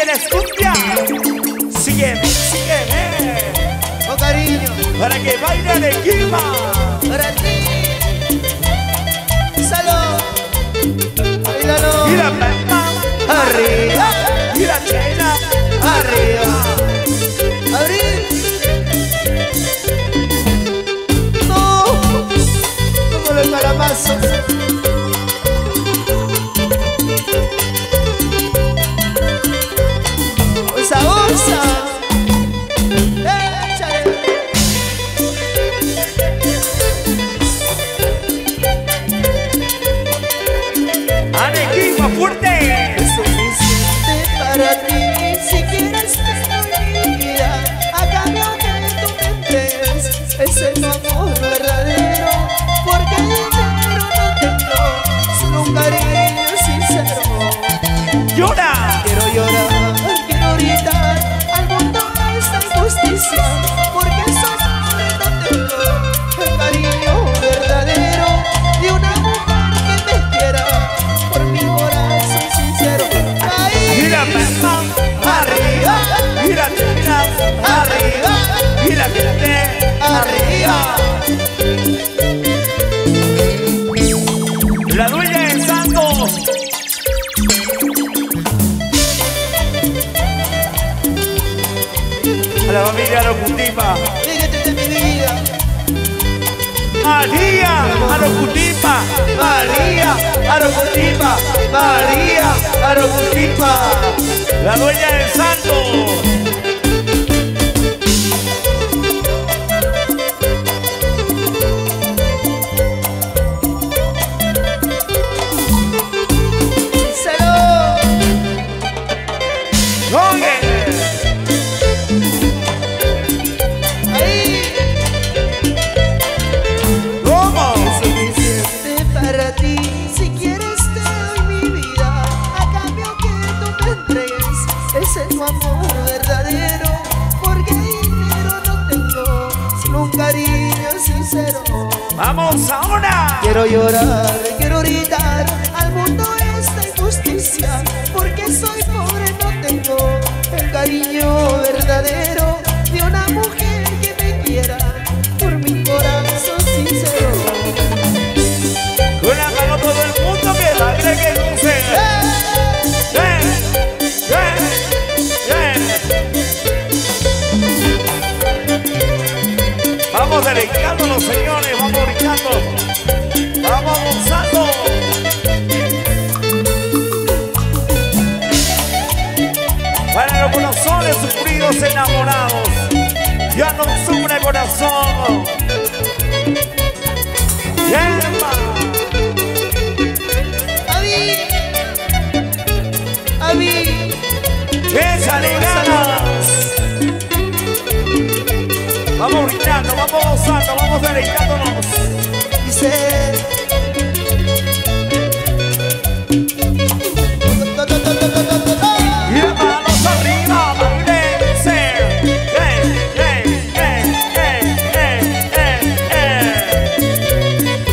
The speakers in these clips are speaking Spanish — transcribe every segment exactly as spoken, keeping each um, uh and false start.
quieres cumbia, sígueme, sígueme. Con cariño. Para que baile Arequipa. Para ti. Salud. Bailalo. Mira, mamá. Arriba. Mira, Chena. Arriba. Abril. No. Como los calamazos. Osa, osa. Échale. Arequipa fuerte. Es suficiente para ti. Si quieres tener mi vida, a cambio que tú me entregues ese es tu amor verdadero. Porque dinero no tengo, solo un cariño sincero. Llora. Quiero llorar, quiero gritar al mundo esta injusticia. Porque sos amor no tengo el cariño verdadero de una mujer que me quiera por mi corazón sincero. Ahí. Mira, mamá. Arriba, Mira, Chena. arriba, Mira, gente. arriba. La dueña de Santos. A la familia Arocutipa. Fíjate de mi vida. María Arocutipa. María Arocutipa. María Arocutipa. La dueña del Santos. Salud. Oye. Ahí. ¿Cómo? Suficiente para ti. Si quieres te doy mi vida, a cambio que tú me entregues ese es tu amor verdadero. Porque dinero no tengo, sino un cariño sincero. Vamos ahora. Quiero llorar, quiero gritar al mundo esta injusticia. Porque soy pobre, no tengo el cariño verdadero de una mujer que me quiera por mi corazón sincero. Con la mano todo el mundo que la cree que luce. ¡Eh! ¡Eh! ¡Eh! Vamos delicando los señores, vamos brincando. Vamos gozando. Para los corazones sufridos enamorados, ya no sufre corazón. ¡Yerba! Avi, Avi, ¡Échale ganas! Vamos brincando, vamos gozando, vamos deleitándonos. dice. Y las manos arriba, bailense. ¡Eh, eh, eh, eh, eh, eh, eh!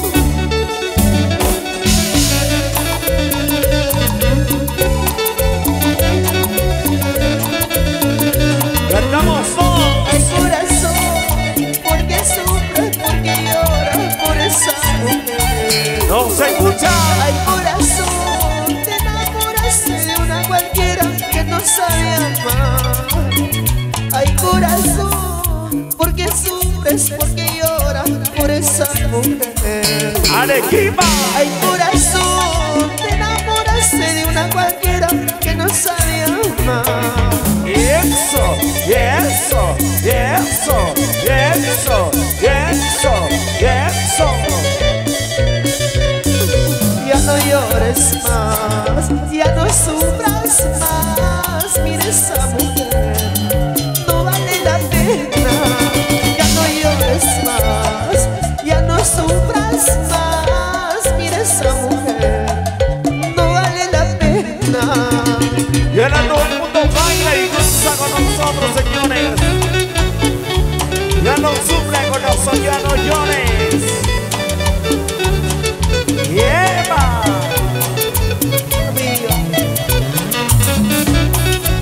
Cantamos todos. Ay corazón, porque sufres, porque lloras por esa mujer. No se escucha. Ay corazón, te enamoraste de una cualquiera que no sabe amar. Ay corazón, porque sufres, porque lloras por esa mujer. Arequipa. Ay corazón, te enamoraste de una cualquiera que no sabe amar. Y eso, y eso, y eso, y eso, y eso, y eso. Ya no llores más, ya no sufras más. Mira esa mujer, no vale la pena. Ya no llores más, ya no sufras más. Mira esa mujer, no vale la pena. Y ahora todo el mundo baila y goza con nosotros, señores. Ya no sufre con nosotros, ya no llores. ¡Lleva!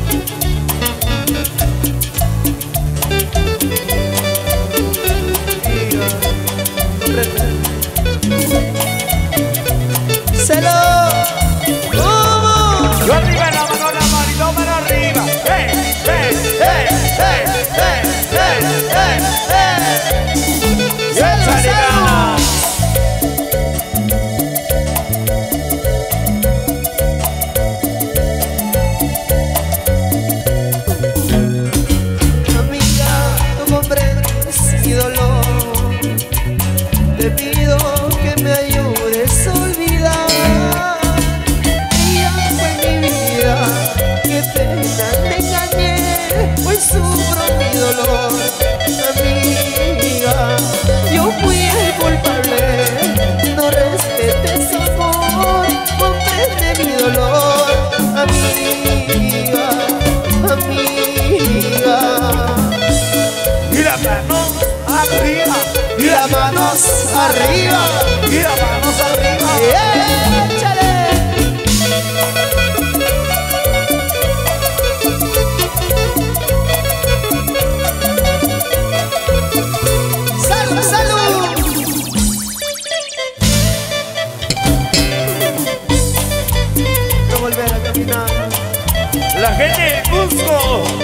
manos arriba. Mira, manos arriba. Échale. ¡Salud, salud! No volver a caminar. La gente de Cusco.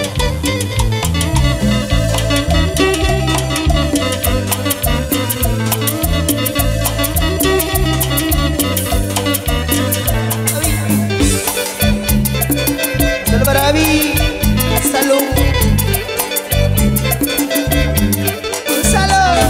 Salud para mí. Salud. Salud.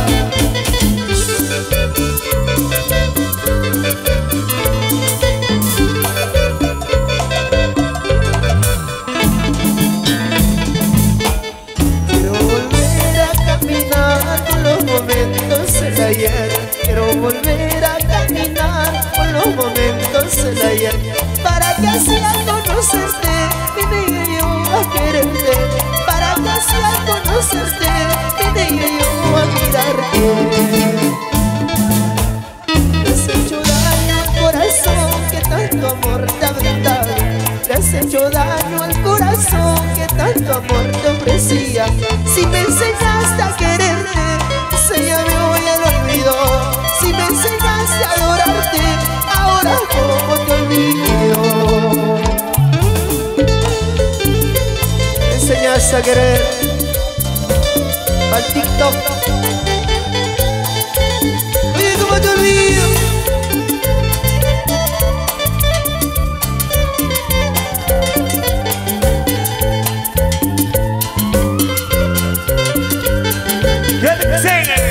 Quiero volver a caminar con los momentos del ayer. Quiero volver a caminar con los momentos del ayer. Para que así al conocerte, vine yo a quererte. Para que así al conocerte, vine yo a mirarte. Le has hecho daño al corazón que tanto amor te ha brindado. Le has hecho daño al corazón que tanto amor te ofrecía. Si me enseñaste a quererte, enséñame hoy el olvido. Si me enseñaste a adorarte, ahora cómo te olvido. Me enseñaste a querer al TikTok. Oye, cómo te olvido. ¿Qué te enseñan?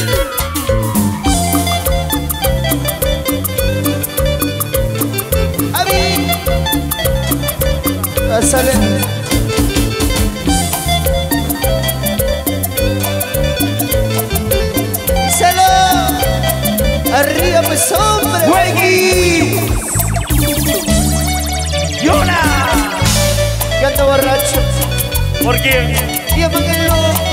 A mí. Pásale. Díselo. Arriba pues hombre. ¡Juegui! ¡Yola! Que ando borracho. ¿Por qué? Llama que loco.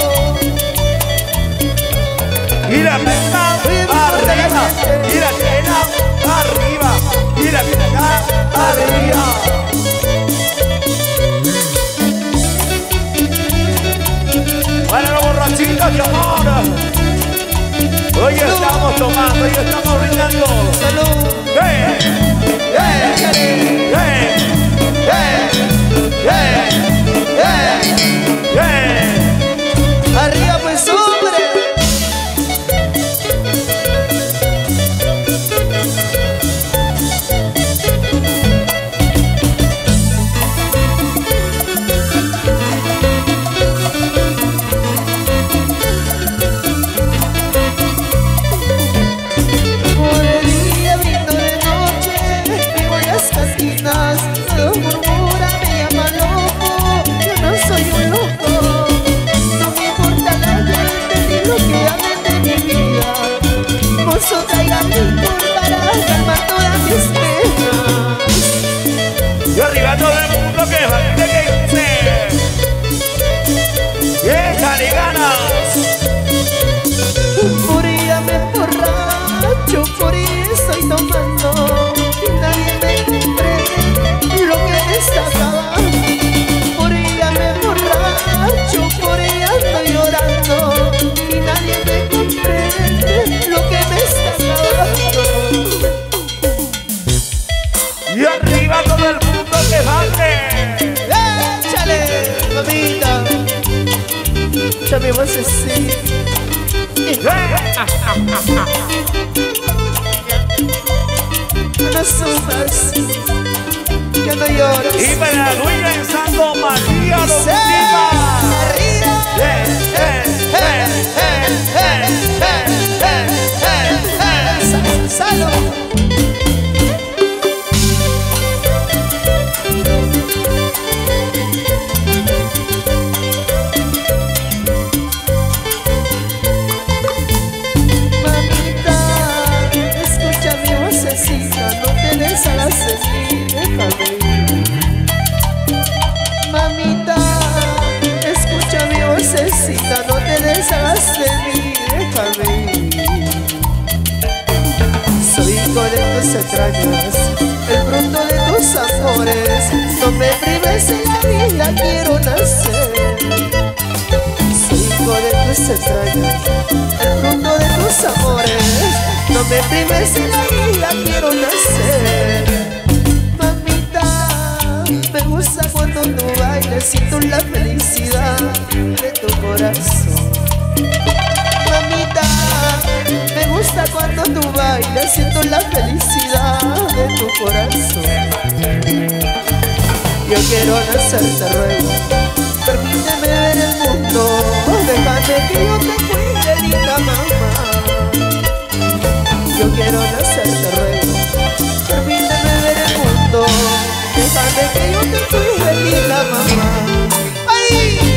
Mira, arriba, mira, arriba, mira, mira, arriba. Para los borrachitos, mi amor. Hoy estamos tomando, hoy estamos brindando. Salud. ¡Eh! ¡Eh! ¡Eh! ¡Eh! ¡Eh! ¡Eh! ¡Eh! Arriba pues hombre. Por el día brindo de noche, vivo en las cantinas. Todo murmura, me llama loco. Yo no soy un loco. No me importa la gente ni lo que hablen de mi vida. Mozo, traigan licor para calmar todas mis penas. Y arriba todo el mundo que va, que dice. ¡Échale ganas! Por ella me emborracho, por ella estoy tomando. Y nadie me comprende lo que me está acabando. Por ella me emborracho, por ella estoy llorando. Y nadie me comprende lo que me está acabando. Y arriba todo el mundo que baje. ¡Échale, mamita! Échame voz así. No sufras, ya no llores. Y para la dueña en Santo María lo Dice, última. arriba. Eh, eh, eh, eh, eh, eh, eh, eh, eh. Salud. Mamita, escucha mi vocecita, no te deshagas de mí, déjame. Mamita, escucha mi vocecita, no te deshagas de mí, déjame. Soy hijo de tus entrañas, el fruto de tus amores. No me prives en la vida, quiero nacer. Soy hijo de tus entrañas, el fruto de tus amores. No me prives en la vida, quiero nacer. Mamita, me gusta cuando tú bailas, siento la felicidad de tu corazón. Mamita, me gusta cuando tú bailas, siento la felicidad de tu corazón. Yo quiero nacer, te ruego, permíteme ver el mundo, déjame que yo te cuide, linda mamá. Yo quiero nacer, te ruego, permíteme ver el mundo, déjame que yo te cuide, linda mamá. ¡Ay!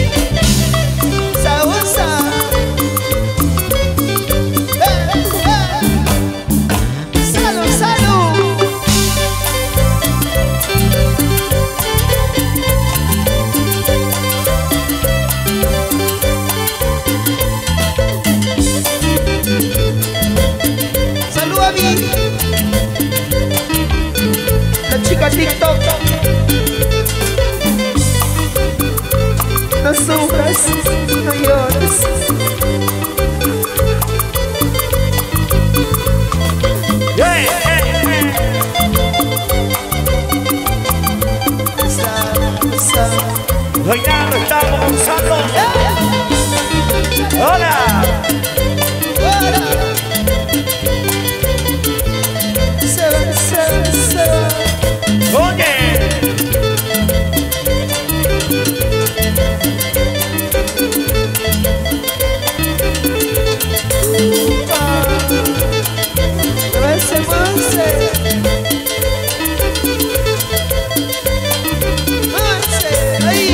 ¡Sabusa! La chica TikTok. No sufras, no llores. Yeah, yeah, yeah. Sa, sa. Bailando, estamos gozando. ¡Hola! ¡Hola! Se va, se va, se va. ¡Oye! Upa. Muévese, muévese. Muévese, ahí.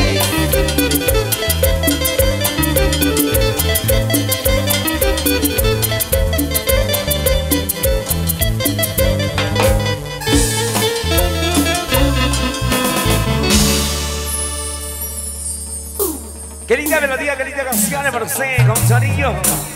Qué linda melodía, qué linda canción para usted, con cariño.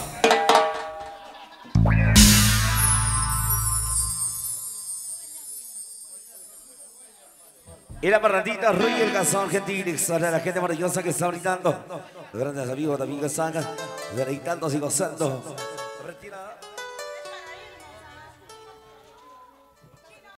Y la parrandita Ruy el Gazón, gentiles, a la gente maravillosa que está brindando. Los grandes amigos también que están deleitándose y gozando. Retirada.